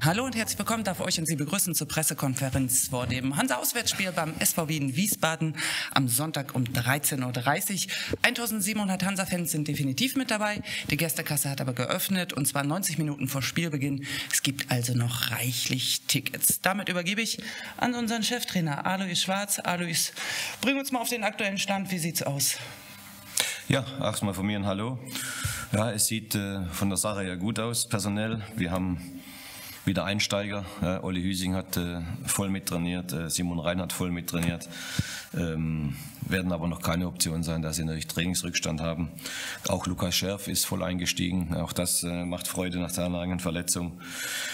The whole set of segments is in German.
Hallo und herzlich willkommen, darf euch und Sie begrüßen zur Pressekonferenz vor dem Hansa-Auswärtsspiel beim SV Wien Wiesbaden am Sonntag um 13:30 Uhr. 1700 Hansa-Fans sind definitiv mit dabei. Die Gästekasse hat aber geöffnet und zwar 90 Minuten vor Spielbeginn. Es gibt also noch reichlich Tickets. Damit übergebe ich an unseren Cheftrainer Alois Schwarz. Alois, bring uns mal auf den aktuellen Stand. Wie sieht's aus? Ja, erstmal von mir ein Hallo. Ja, es sieht von der Sache ja gut aus, personell. Wir haben wieder Einsteiger. Olli Hüsing hat voll mittrainiert, Simon Rhein hat voll mittrainiert. Werden aber noch keine Option sein, da sie natürlich Trainingsrückstand haben. Auch Lukas Scherf ist voll eingestiegen. Auch das macht Freude nach seiner langen Verletzung.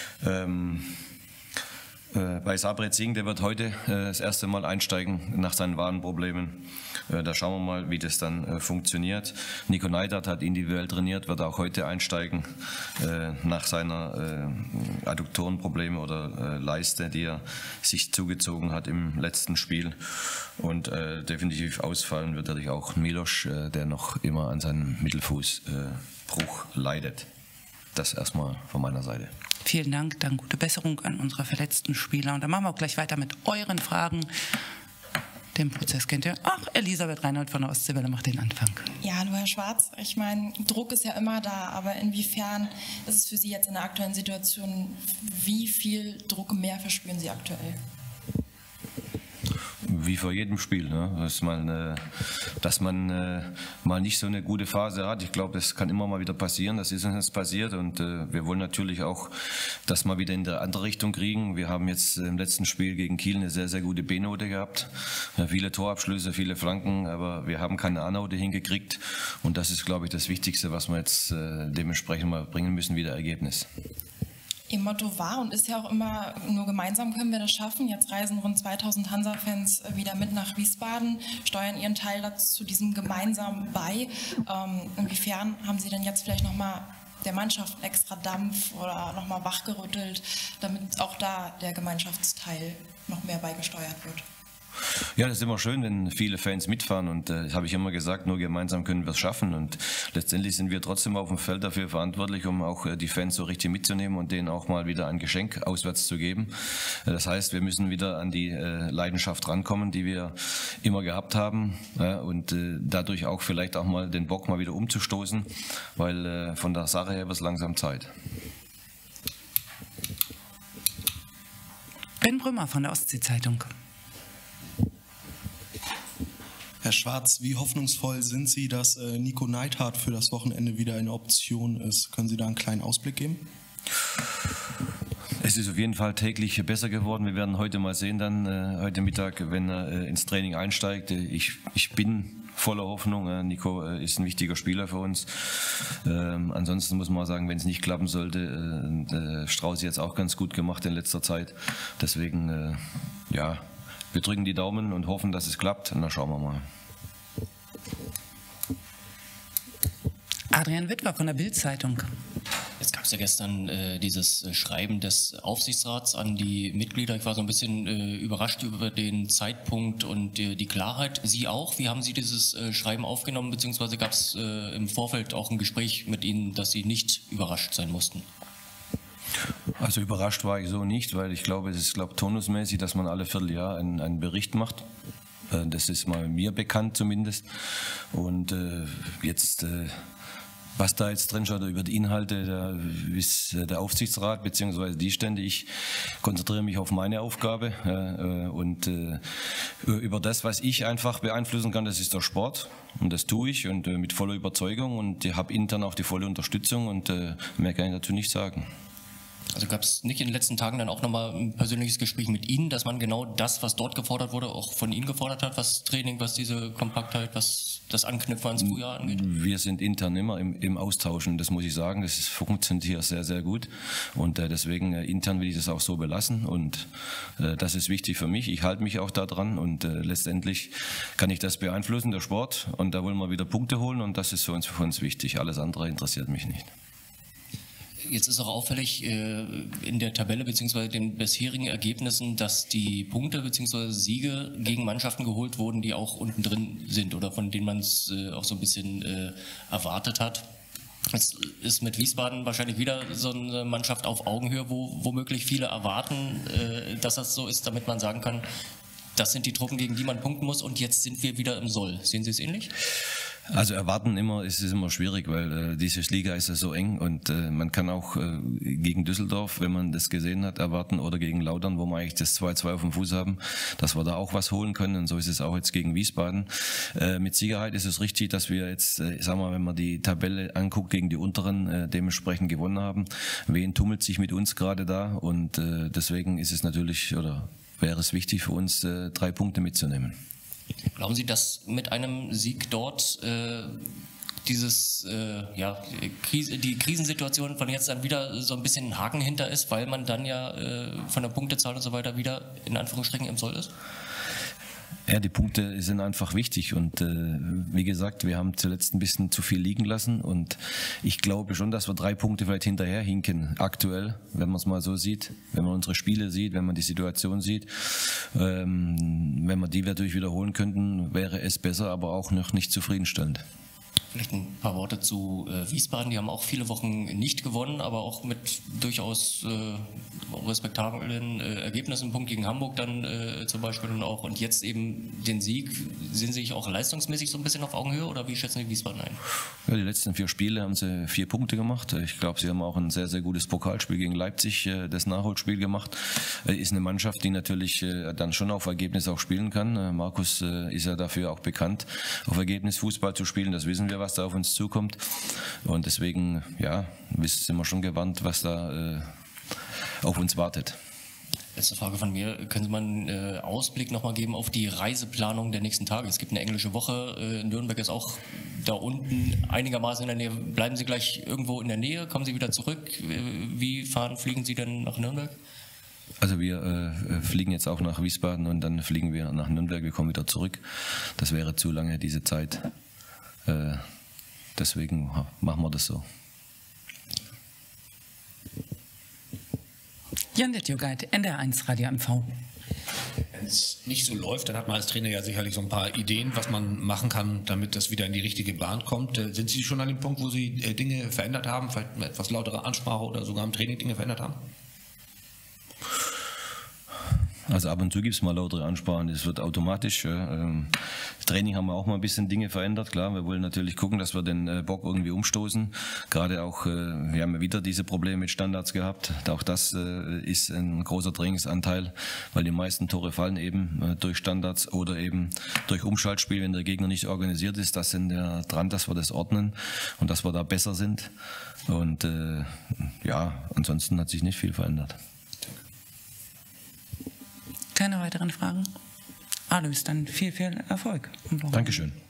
Bei Sabret Singh, der wird heute das erste Mal einsteigen nach seinen Wadenproblemen. Da schauen wir mal, wie das dann funktioniert. Nico Neidhardt hat individuell trainiert, wird auch heute einsteigen nach seiner Adduktorenprobleme oder Leiste, die er sich zugezogen hat im letzten Spiel. Und definitiv ausfallen wird natürlich auch Milos, der noch immer an seinem Mittelfußbruch leidet. Das erstmal von meiner Seite. Vielen Dank, dann gute Besserung an unsere verletzten Spieler. Und dann machen wir auch gleich weiter mit euren Fragen. Den Prozess kennt ihr. Ach, Elisabeth Reinhold von der Ostseewelle macht den Anfang. Ja, hallo Herr Schwarz. Ich meine, Druck ist ja immer da, aber inwiefern ist es für Sie jetzt in der aktuellen Situation, wie viel Druck mehr verspüren Sie aktuell? Wie vor jedem Spiel, ne? Dass man mal nicht so eine gute Phase hat. Ich glaube, das kann immer mal wieder passieren. Das ist uns jetzt passiert und wir wollen natürlich auch das mal wieder in der andere Richtung kriegen. Wir haben jetzt im letzten Spiel gegen Kiel eine sehr, sehr gute B-Note gehabt. Viele Torabschlüsse, viele Flanken, aber wir haben keine A-Note hingekriegt und das ist, glaube ich, das Wichtigste, was wir jetzt dementsprechend mal bringen müssen, wieder Ergebnis. Ihr Motto war und ist ja auch immer, nur gemeinsam können wir das schaffen. Jetzt reisen rund 2000 Hansa-Fans wieder mit nach Wiesbaden, steuern ihren Teil dazu diesem gemeinsam bei. Inwiefern haben Sie denn jetzt vielleicht nochmal der Mannschaft extra Dampf oder nochmal wachgerüttelt, damit auch da der Gemeinschaftsteil noch mehr beigesteuert wird? Ja, das ist immer schön, wenn viele Fans mitfahren und das habe ich immer gesagt, nur gemeinsam können wir es schaffen und letztendlich sind wir trotzdem auf dem Feld dafür verantwortlich, um auch die Fans so richtig mitzunehmen und denen auch mal wieder ein Geschenk auswärts zu geben. Das heißt, wir müssen wieder an die Leidenschaft rankommen, die wir immer gehabt haben und dadurch auch vielleicht auch mal den Bock mal wieder umzustoßen, weil von der Sache her wird es langsam Zeit. Ben Brümmer von der Ostsee-Zeitung. Herr Schwarz, wie hoffnungsvoll sind Sie, dass Nico Neidhardt für das Wochenende wieder eine Option ist? Können Sie da einen kleinen Ausblick geben? Es ist auf jeden Fall täglich besser geworden. Wir werden heute mal sehen, dann heute Mittag, wenn er ins Training einsteigt. Ich bin voller Hoffnung. Nico ist ein wichtiger Spieler für uns. Ansonsten muss man sagen, wenn es nicht klappen sollte, Strauß jetzt auch ganz gut gemacht in letzter Zeit. Deswegen, ja, wir drücken die Daumen und hoffen, dass es klappt. Und dann schauen wir mal. Adrian Wittwer von der Bild-Zeitung. Jetzt gab es ja gestern dieses Schreiben des Aufsichtsrats an die Mitglieder. Ich war so ein bisschen überrascht über den Zeitpunkt und die Klarheit. Sie auch? Wie haben Sie dieses Schreiben aufgenommen? Beziehungsweise gab es im Vorfeld auch ein Gespräch mit Ihnen, dass Sie nicht überrascht sein mussten? Also überrascht war ich so nicht, weil ich glaube, es ist turnusmäßig, dass man alle Vierteljahr einen Bericht macht. Das ist mal mir bekannt zumindest. Und jetzt, was da jetzt drin steht über die Inhalte, da ist der Aufsichtsrat bzw. die Stände. Ich konzentriere mich auf meine Aufgabe und über das, was ich einfach beeinflussen kann, das ist der Sport. Und das tue ich und mit voller Überzeugung und ich habe intern auch die volle Unterstützung und mehr kann ich dazu nicht sagen. Also gab es nicht in den letzten Tagen dann auch nochmal ein persönliches Gespräch mit Ihnen, dass man genau das, was dort gefordert wurde, auch von Ihnen gefordert hat, was Training, was diese Kompaktheit, was das Anknüpfen ans Frühjahr angeht? Wir sind intern immer im Austauschen, das muss ich sagen, das funktioniert hier sehr, sehr gut und deswegen intern will ich das auch so belassen und das ist wichtig für mich, ich halte mich auch da dran und letztendlich kann ich das beeinflussen, der Sport, und da wollen wir wieder Punkte holen und das ist für uns wichtig, alles andere interessiert mich nicht. Jetzt ist auch auffällig in der Tabelle bzw. den bisherigen Ergebnissen, dass die Punkte bzw. Siege gegen Mannschaften geholt wurden, die auch unten drin sind oder von denen man es auch so ein bisschen erwartet hat. Es ist mit Wiesbaden wahrscheinlich wieder so eine Mannschaft auf Augenhöhe, wo womöglich viele erwarten, dass das so ist, damit man sagen kann, das sind die Truppen, gegen die man punkten muss und jetzt sind wir wieder im Soll. Sehen Sie es ähnlich? Also erwarten ist es immer schwierig, weil diese Liga ist ja so eng und man kann auch gegen Düsseldorf, wenn man das gesehen hat, erwarten oder gegen Lautern, wo wir eigentlich das 2-2 auf dem Fuß haben, dass wir da auch was holen können und so ist es auch jetzt gegen Wiesbaden. Mit Sicherheit ist es richtig, dass wir jetzt, sagen wir, wenn man die Tabelle anguckt, gegen die unteren dementsprechend gewonnen haben. Wien tummelt sich mit uns gerade da und deswegen ist es natürlich oder wäre es wichtig für uns, 3 Punkte mitzunehmen. Glauben Sie, dass mit einem Sieg dort die Krisensituation von jetzt an wieder so ein bisschen ein Haken hinter ist, weil man dann ja von der Punktezahl und so weiter wieder in Anführungsstrichen im Soll ist? Ja, die Punkte sind einfach wichtig und wie gesagt, wir haben zuletzt ein bisschen zu viel liegen lassen und ich glaube schon, dass wir 3 Punkte vielleicht hinterher hinken, aktuell, wenn man es mal so sieht, wenn man unsere Spiele sieht, wenn man die Situation sieht. Wenn wir die natürlich wiederholen könnten, wäre es besser, aber auch noch nicht zufriedenstellend. Vielleicht ein paar Worte zu Wiesbaden. Die haben auch viele Wochen nicht gewonnen, aber auch mit durchaus respektablen Ergebnissen. Punkt gegen Hamburg dann zum Beispiel und jetzt eben den Sieg. Sehen Sie sich auch leistungsmäßig so ein bisschen auf Augenhöhe oder wie schätzen Sie Wiesbaden ein? Ja, die letzten 4 Spiele haben sie 4 Punkte gemacht. Ich glaube, sie haben auch ein sehr, sehr gutes Pokalspiel gegen Leipzig, das Nachholspiel gemacht. Ist eine Mannschaft, die natürlich dann schon auf Ergebnis auch spielen kann. Markus ist ja dafür auch bekannt, auf Ergebnis Fußball zu spielen. Das wissen wir, was da auf uns zukommt. Und deswegen, ja, sind wir schon gewandt, was da auf uns wartet. Letzte Frage von mir. Können Sie mal einen Ausblick nochmal geben auf die Reiseplanung der nächsten Tage? Es gibt eine englische Woche. Nürnberg ist auch da unten einigermaßen in der Nähe. Bleiben Sie gleich irgendwo in der Nähe? Kommen Sie wieder zurück? Wie fliegen Sie denn nach Nürnberg? Also wir fliegen jetzt auch nach Wiesbaden und dann fliegen wir nach Nürnberg. Wir kommen wieder zurück. Das wäre zu lange, diese Zeit. Deswegen machen wir das so. Jan Detjogait, NDR1 Radio MV. Wenn es nicht so läuft, dann hat man als Trainer ja sicherlich so ein paar Ideen, was man machen kann, damit das wieder in die richtige Bahn kommt. Sind Sie schon an dem Punkt, wo Sie Dinge verändert haben, vielleicht eine etwas lautere Ansprache oder sogar im Training Dinge verändert haben? Also ab und zu gibt es mal lautere Ansprachen, das wird automatisch. Das Training haben wir auch mal ein bisschen Dinge verändert, klar. Wir wollen natürlich gucken, dass wir den Bock irgendwie umstoßen. Gerade auch, wir haben ja wieder diese Probleme mit Standards gehabt. Auch das ist ein großer Trainingsanteil, weil die meisten Tore fallen eben durch Standards oder eben durch Umschaltspiel, wenn der Gegner nicht organisiert ist. Das sind wir dran, dass wir das ordnen und dass wir da besser sind. Und ja, ansonsten hat sich nicht viel verändert. Keine weiteren Fragen? Alois, dann viel Erfolg. Dankeschön.